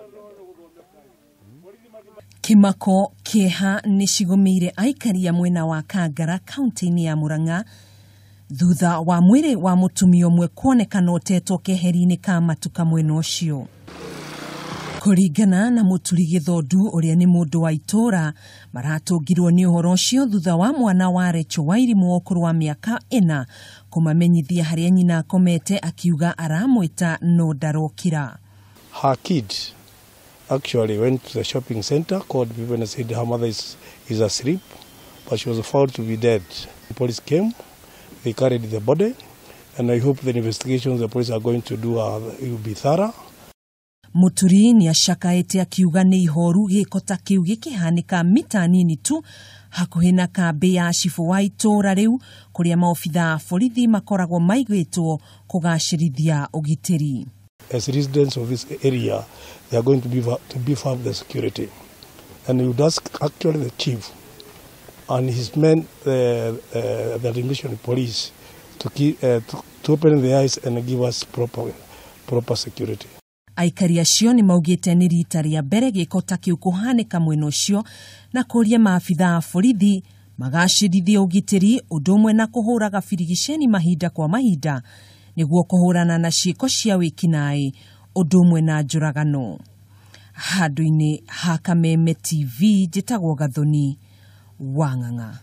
Kimako kieha nishigumire aikari ya mwena wa Kangara kaunti-ini ya Murang'a thutha wa mwiri wa mutumia umwe kuonekana utetwo keheri-ini ka matuka mwena ucio. Kuringana na Muturi Githondu uria ni mundu wa itura maratungirwo ni uhoro ucio thutha wa mwana wa Rachel Wairimu ukuru wa miaka 4 kumamenyithia haria nyina akomete akiuga aramwita no ndarokira. Her kid actually went to the shopping center, called people and said her mother is asleep, but she was found to be dead. The police came, they carried the body, and I hope the investigations the police are going to do will be thorough. Muturi ni ashakaete akiuga ni ihoru gikota kiu gikihanika mita nini tu hakuhi na kambi ya cifu wa itura riu kuria maofitha borithi makoragwo maigwitwo kugacirithia ugitiri. As residents of this area, they are going to beef up the security, and we would ask actually the chief and his men, the Limishon police, to open the eyes and give us proper security. Aikari acio ni maugite ni rita ria mbere gikota kiu kuhanika mwena ucio na kuria maafitha borithi magacirithia ugitiri udumwe na kuhuraga birigiceni mahinda kwa mahinda niguo kuhurana na ciiko cia wikinai udumwe na njuragano. Handu-ini ha Kameme TV njitagwo Gathoni Wang'ang'a.